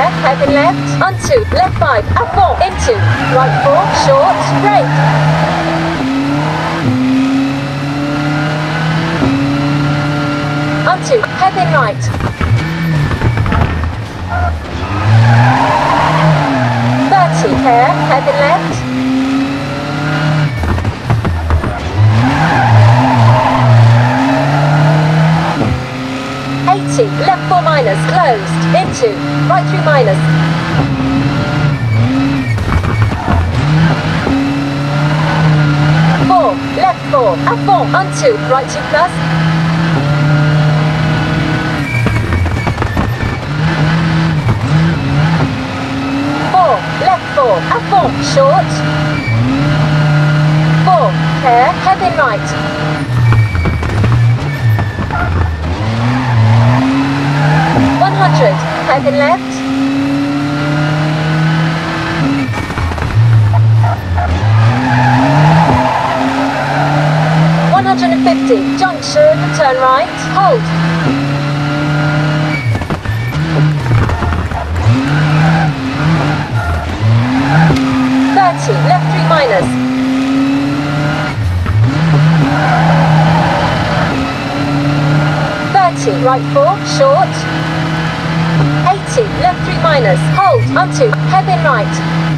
care, hairpin left, onto, left 5, up 4, into, right 4, short, brake. Onto, hairpin right. Care, hairpin left. Left 4 minus, closed, into, right 3 minus. Left 4, up 4, onto, right 2 plus. 4, left 4, up 4, short. 4, care, hairpin right. 100, hairpin left. 150, junction, turn right, hold. 30, left 3 minus. 30, right 4, short. 80, left 3 minus, hold, onto, hairpin right.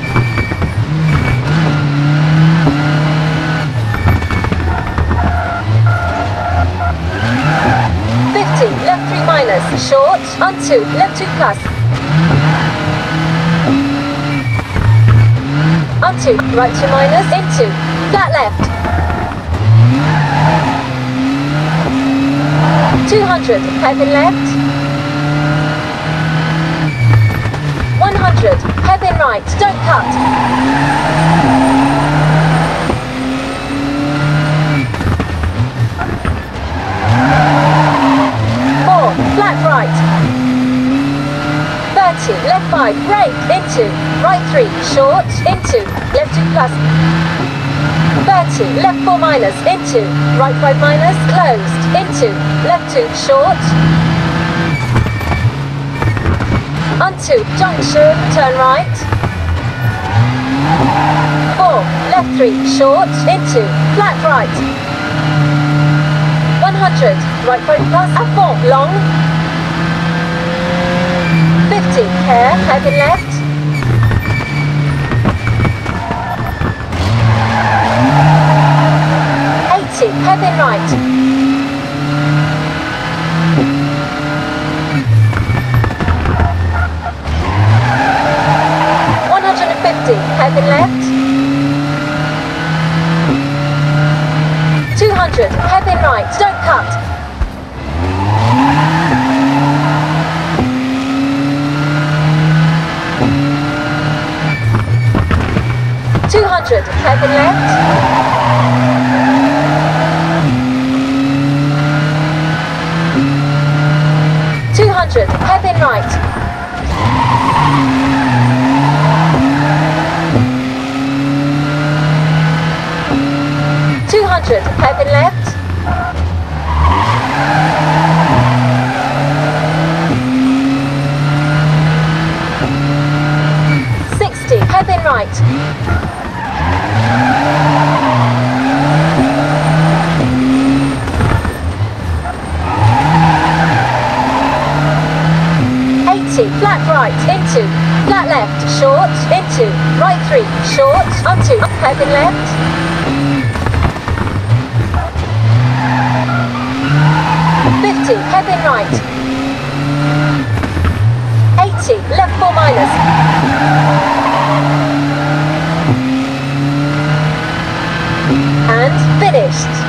50, left 3 minus, short, onto, left 2 plus. Onto, right 2 minus, into, flat left. 200, hairpin left. 100, hairpin right, don't cut. 4, flat right. 30, left 5, brake, into, right 3, short, into, left 2 plus. 30, left 4 minus, into, right 5 minus, closed, into, left 2, short. Onto, junction, turn right. 4, left 3, short, into, flat right. 100, right 5 plus, up 4, long. 50, care, hairpin left. 80, hairpin right. 150, hairpin left. 200, hairpin right, don't cut. 200, hairpin left. 200, hairpin right. 200, hairpin left. 60, hairpin right. 80, flat right, into, flat left, short, into, right 3, short, onto, hairpin left. 50, hairpin right. 80, left 4 minus. And finished.